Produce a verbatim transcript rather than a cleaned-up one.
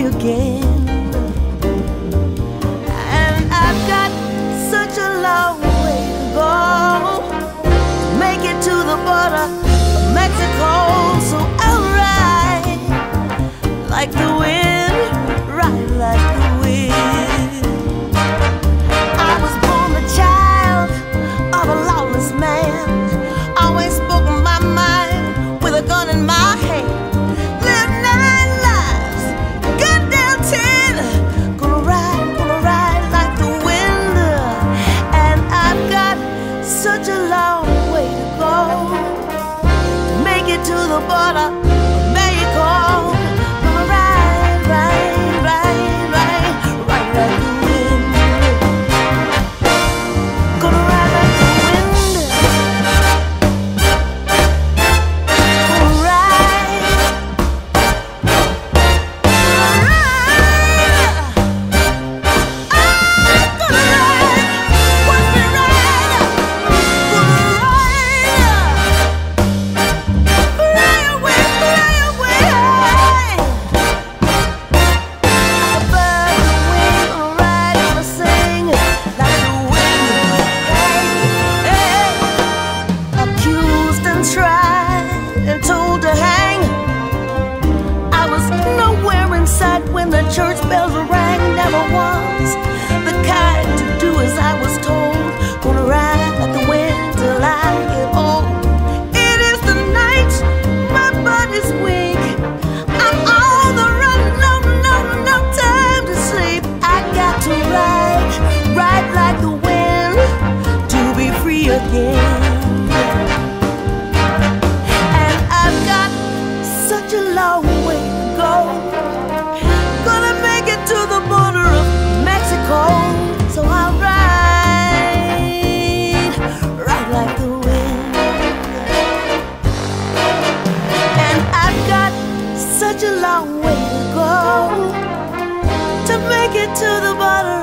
free again. And I've got such a long way to go to make it to the border of Mexico. So I'll ride like the wind, ride like the wind. I was born the child of a lawless man, always spoken my mind with a gun in my hand. Lived nine lives, got down ten. Gonna ride, gonna ride like the wind. And I've got such a long way to go to make it to the border of Mexico. Gonna ride, ride, ride, ride, ride like the wind. Gonna ride like the wind. Gonna ride. Gonna ride. I'm gonna ride. Watch me ride. Gonna ride. Fly away, fly away. Like a bird in the wind, gonna ride, gonna sing like the wind. Hey, hey. Accused and tried and told to hang. I was nowhere in sight when the church bells rang. Never was the kind to do as I was told. Gonna ride like the wind till I get old. It is the night, my body's weak. I'm on the run, no, no, no time to sleep. I got to ride, ride like the wind to be free again. And I've got such a long way to go. Gonna make it to the border of Mexico. So I'll ride, ride like the wind. And I've got such a long way to go to make it to the border